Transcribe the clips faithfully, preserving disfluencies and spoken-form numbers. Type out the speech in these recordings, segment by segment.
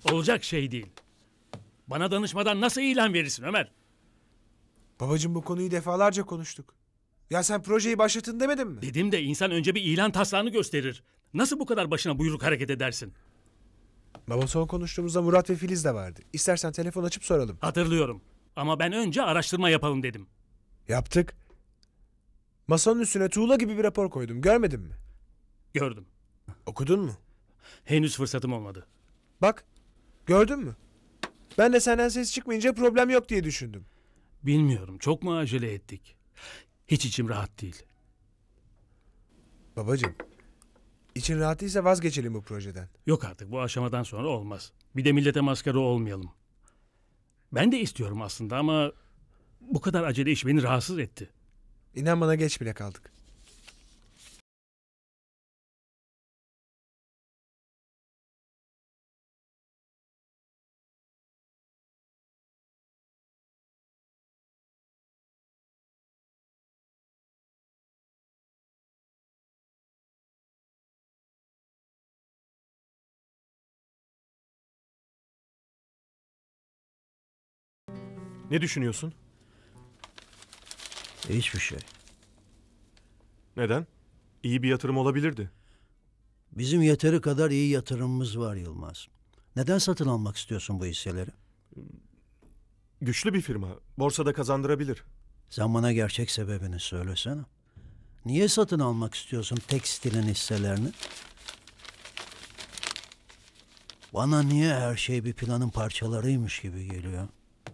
Olacak şey değil. Bana danışmadan nasıl ilan verirsin Ömer? Babacığım bu konuyu defalarca konuştuk. Ya sen projeyi başlatın demedin mi? Dedim de insan önce bir ilan taslağını gösterir. Nasıl bu kadar başına buyruk hareket edersin? Baba son konuştuğumuzda Murat ve Filiz de vardı. İstersen telefon açıp soralım. Hatırlıyorum. Ama ben önce araştırma yapalım dedim. Yaptık. Masanın üstüne tuğla gibi bir rapor koydum. Görmedin mi? Gördüm. Okudun mu? Henüz fırsatım olmadı. Bak. Gördün mü? Ben de senden ses çıkmayınca problem yok diye düşündüm. Bilmiyorum. Çok mu acele ettik? Hiç içim rahat değil. Babacığım. İçin rahat değilse vazgeçelim bu projeden. Yok artık, bu aşamadan sonra olmaz. Bir de millete maskara olmayalım. Ben de istiyorum aslında ama bu kadar acele iş beni rahatsız etti. İnan bana geç bile kaldık. Ne düşünüyorsun? Hiçbir şey. Neden? İyi bir yatırım olabilirdi. Bizim yeteri kadar iyi yatırımımız var Yılmaz. Neden satın almak istiyorsun bu hisseleri? Güçlü bir firma. Borsada kazandırabilir. Sen bana gerçek sebebini söylesene. Niye satın almak istiyorsun tekstilin hisselerini? Bana niye her şey bir planın parçalarıymış gibi geliyor?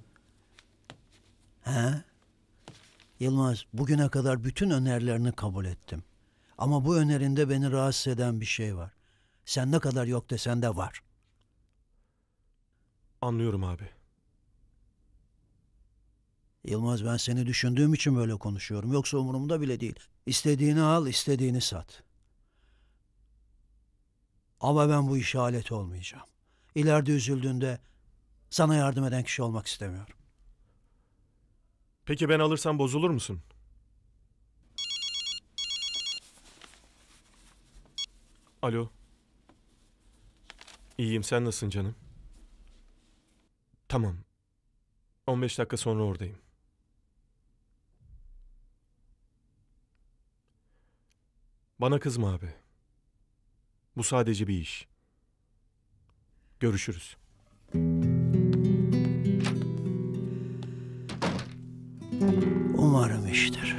He? Yılmaz, bugüne kadar bütün önerilerini kabul ettim. Ama bu önerinde beni rahatsız eden bir şey var. Sen ne kadar yok desen de var. Anlıyorum abi. Yılmaz, ben seni düşündüğüm için böyle konuşuyorum. Yoksa umurumda bile değil. İstediğini al, istediğini sat. Ama ben bu işe alet olmayacağım. İleride üzüldüğünde sana yardım eden kişi olmak istemiyorum. Peki ben alırsam bozulur musun? Alo. İyiyim, sen nasılsın canım? Tamam. on beş dakika sonra oradayım. Bana kızma abi. Bu sadece bir iş. Görüşürüz. Umarım iştir.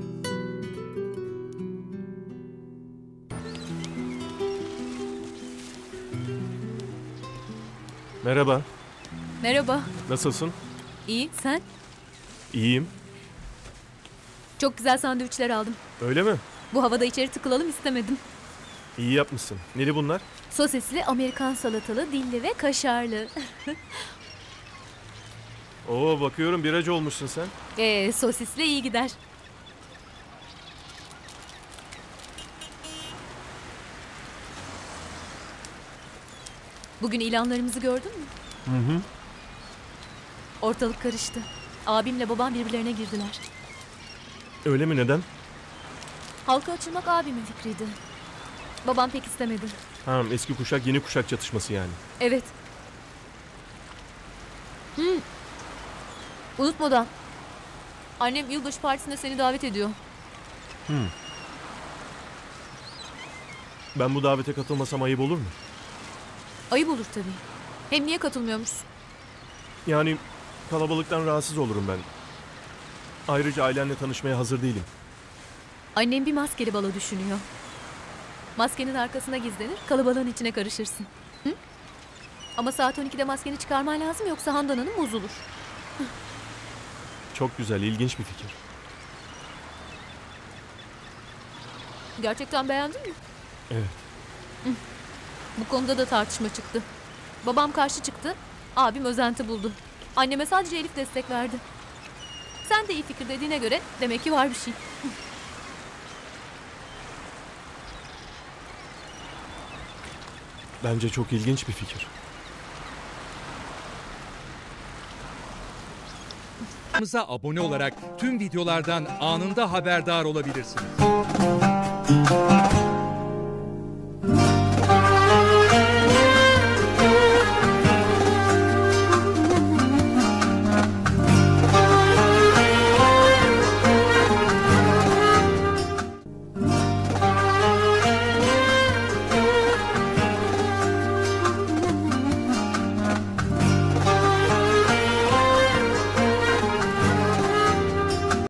Merhaba. Merhaba. Nasılsın? İyi, sen? İyiyim. Çok güzel sandviçler aldım. Öyle mi? Bu havada içeri tıkılalım istemedim. İyi yapmışsın. Neli bunlar? Sosisli, Amerikan salatalı, dilli ve kaşarlı. Oo, bakıyorum biracı olmuşsun sen. Ee, sosisli iyi gider. Bugün ilanlarımızı gördün mü? Hı hı. Ortalık karıştı. Abimle babam birbirlerine girdiler. Öyle mi, neden? Halka açılmak abimin fikriydi. Babam pek istemedi. Ha, eski kuşak yeni kuşak çatışması yani. Evet. Hı. Unutmadan. Annem yılbaşı partisine seni davet ediyor. Hı. Ben bu davete katılmasam ayıp olur mu? Ayıp olur tabii. Hem niye katılmıyormuşsun? Yani kalabalıktan rahatsız olurum ben. Ayrıca ailenle tanışmaya hazır değilim. Annem bir maskeli balo düşünüyor. Maskenin arkasına gizlenir, kalabalığın içine karışırsın. Hı? Ama saat on ikide maskeni çıkarman lazım, yoksa Handan Hanım bozulur. Çok güzel, ilginç bir fikir. Gerçekten beğendin mi? Evet. Hı. Bu konuda da tartışma çıktı. Babam karşı çıktı, abim özenti buldu. Anneme sadece Elif destek verdi. Sen de iyi fikir dediğine göre demek ki var bir şey. Bence çok ilginç bir fikir. Kanalımıza abone olarak tüm videolardan anında haberdar olabilirsiniz.